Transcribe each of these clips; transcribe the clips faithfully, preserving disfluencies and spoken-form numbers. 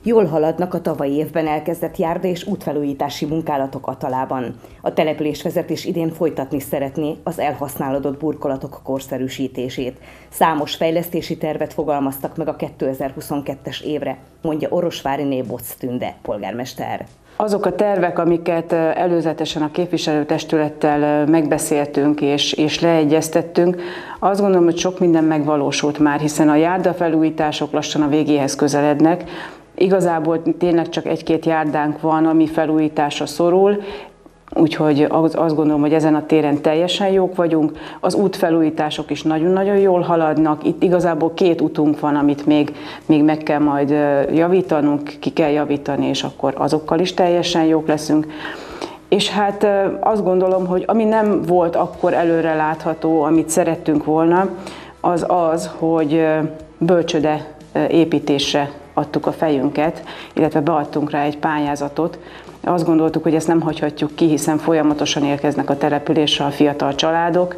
Jól haladnak a tavalyi évben elkezdett járda- és útfelújítási munkálatok Atalában. A településvezetés idén folytatni szeretné az elhasználódott burkolatok korszerűsítését. Számos fejlesztési tervet fogalmaztak meg a kétezer-huszonkettes évre, mondja Orosváriné Boc Tünde polgármester. Azok a tervek, amiket előzetesen a képviselőtestülettel megbeszéltünk és, és leegyeztettünk, azt gondolom, hogy sok minden megvalósult már, hiszen a járdafelújítások lassan a végéhez közelednek. Igazából tényleg csak egy-két járdánk van, ami felújításra szorul, úgyhogy azt gondolom, hogy ezen a téren teljesen jók vagyunk. Az útfelújítások is nagyon-nagyon jól haladnak. Itt igazából két utunk van, amit még, még meg kell majd javítanunk, ki kell javítani, és akkor azokkal is teljesen jók leszünk. És hát azt gondolom, hogy ami nem volt akkor előre látható, amit szerettünk volna, az az, hogy bölcsőde építésre adtuk a fejünket, illetve beadtunk rá egy pályázatot. Azt gondoltuk, hogy ezt nem hagyhatjuk ki, hiszen folyamatosan érkeznek a településre a fiatal családok.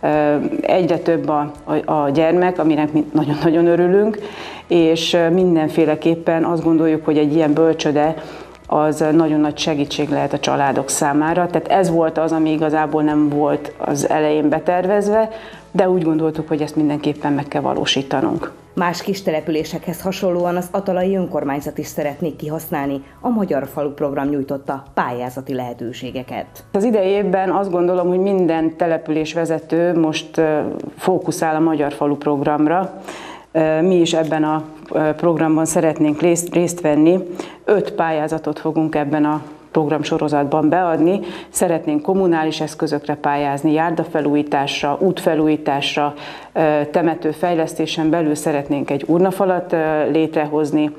Egyre több a, a, a gyermek, aminek nagyon-nagyon örülünk, és mindenféleképpen azt gondoljuk, hogy egy ilyen bölcsöde az nagyon nagy segítség lehet a családok számára. Tehát ez volt az, ami igazából nem volt az elején betervezve, de úgy gondoltuk, hogy ezt mindenképpen meg kell valósítanunk. Más kis településekhez hasonlóan az atalai önkormányzat is szeretnék kihasználni a Magyar Falu program nyújtotta pályázati lehetőségeket. Az idei évben azt gondolom, hogy minden településvezető most fókuszál a Magyar Falu programra. Mi is ebben a programban szeretnénk részt venni. Öt pályázatot fogunk ebben a programsorozatban beadni. Szeretnénk kommunális eszközökre pályázni, járdafelújításra, útfelújításra, temetőfejlesztésen belül szeretnénk egy urnafalat létrehozni,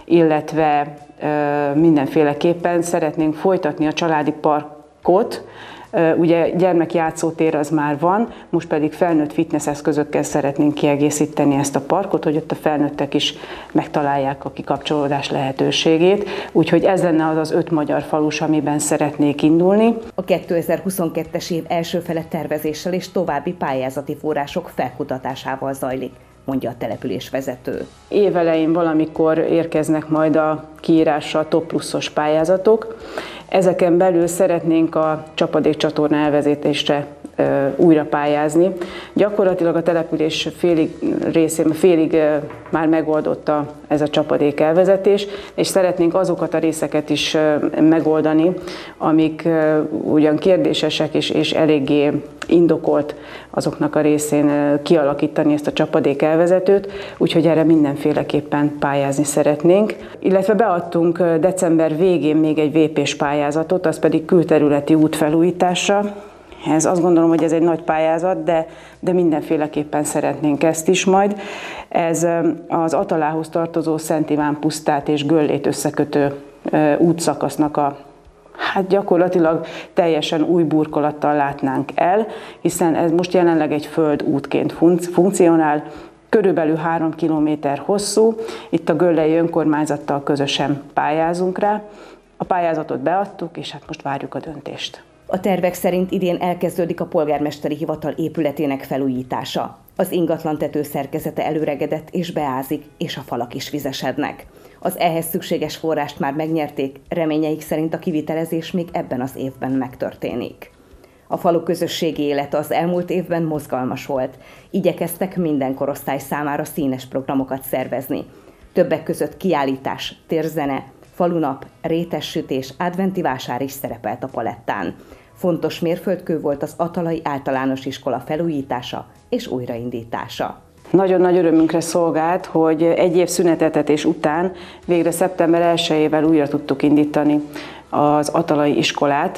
illetve mindenféleképpen szeretnénk folytatni a családi parkot. Ugye gyermekjátszótér az már van, most pedig felnőtt fitness eszközökkel szeretnénk kiegészíteni ezt a parkot, hogy ott a felnőttek is megtalálják a kikapcsolódás lehetőségét. Úgyhogy ez lenne az az öt magyar falus, amiben szeretnék indulni. A kétezer-huszonkettes év első fele tervezéssel és további pályázati források felkutatásával zajlik, mondja a településvezető. Évelején valamikor érkeznek majd a kiírásra a top pluszos pályázatok. Ezeken belül szeretnénk a csapadékcsatorna elvezetésre újra pályázni. Gyakorlatilag a település félig részén, félig már megoldotta ez a csapadék elvezetés, és szeretnénk azokat a részeket is megoldani, amik ugyan kérdésesek és, és eléggé indokolt azoknak a részén kialakítani ezt a csapadék elvezetőt, úgyhogy erre mindenféleképpen pályázni szeretnénk. Illetve beadtunk december végén még egy vé pés pályázatot, az pedig külterületi útfelújításra. Ez azt gondolom, hogy ez egy nagy pályázat, de, de mindenféleképpen szeretnénk ezt is majd. Ez az Atalához tartozó Szent Iván pusztát és Göllét összekötő útszakasznak a hát gyakorlatilag teljesen új burkolattal látnánk el, hiszen ez most jelenleg egy földútként funkcionál, körülbelül három kilométer hosszú, itt a göllei önkormányzattal közösen pályázunk rá. A pályázatot beadtuk, és hát most várjuk a döntést. A tervek szerint idén elkezdődik a polgármesteri hivatal épületének felújítása. Az ingatlan tető szerkezete előregedett és beázik, és a falak is vizesednek. Az ehhez szükséges forrást már megnyerték, reményeik szerint a kivitelezés még ebben az évben megtörténik. A falu közösségi élete az elmúlt évben mozgalmas volt. Igyekeztek minden korosztály számára színes programokat szervezni. Többek között kiállítás, térzene, falunap, rétessütés, adventi vásár is szerepelt a palettán. Fontos mérföldkő volt az Atalai Általános Iskola felújítása és újraindítása. Nagyon nagy örömünkre szolgált, hogy egy év szünetetetés után végre szeptember elsejével újra tudtuk indítani az Atalai iskolát.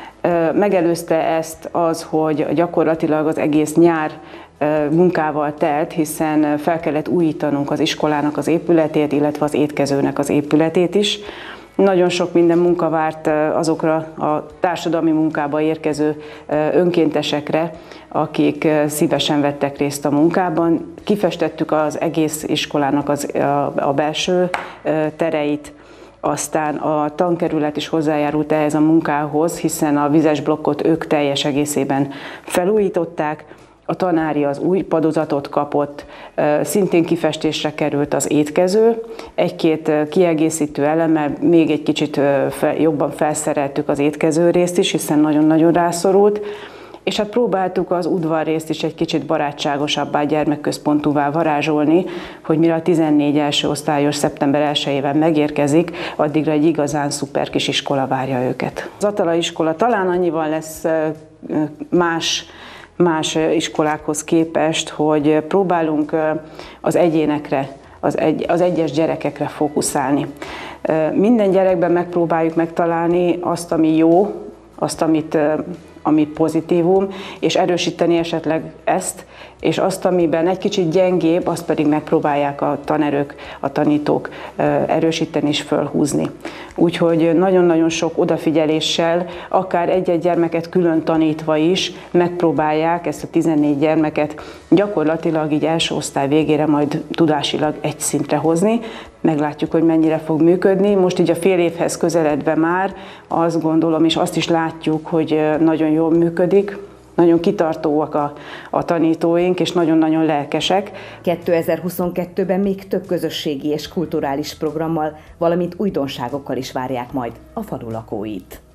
Megelőzte ezt az, hogy gyakorlatilag az egész nyár munkával telt, hiszen fel kellett újítanunk az iskolának az épületét, illetve az étkezőnek az épületét is. Nagyon sok minden munka várt azokra a társadalmi munkába érkező önkéntesekre, akik szívesen vettek részt a munkában. Kifestettük az egész iskolának az, a, a belső tereit, aztán a tankerület is hozzájárult ehhez a munkához, hiszen a vizes blokkot ők teljes egészében felújították. A tanári az új padozatot kapott, szintén kifestésre került az étkező, egy-két kiegészítő elemmel még egy kicsit jobban felszereltük az étkező részt is, hiszen nagyon-nagyon rászorult, és hát próbáltuk az udvarrészt is egy kicsit barátságosabbá, gyermekközpontúvá varázsolni, hogy mire a tizennégy első osztályos szeptember elsejében megérkezik, addigra egy igazán szuper kis iskola várja őket. Az Atala iskola talán annyival lesz más, más iskolákhoz képest, hogy próbálunk az egyénekre, az, egy, az egyes gyerekekre fókuszálni. Minden gyerekben megpróbáljuk megtalálni azt, ami jó, azt, amit ami pozitívum, és erősíteni esetleg ezt, és azt, amiben egy kicsit gyengébb, azt pedig megpróbálják a tanerők, a tanítók erősíteni és fölhúzni. Úgyhogy nagyon-nagyon sok odafigyeléssel, akár egy-egy gyermeket külön tanítva is megpróbálják ezt a tizennégy gyermeket gyakorlatilag így első osztály végére majd tudásilag egy szintre hozni. Meglátjuk, hogy mennyire fog működni. Most így a fél évhez közeledve már azt gondolom, és azt is látjuk, hogy nagyon jól működik. Nagyon kitartóak a, a tanítóink, és nagyon-nagyon lelkesek. kétezer-huszonkettőben még több közösségi és kulturális programmal, valamint újdonságokkal is várják majd a falu lakóit.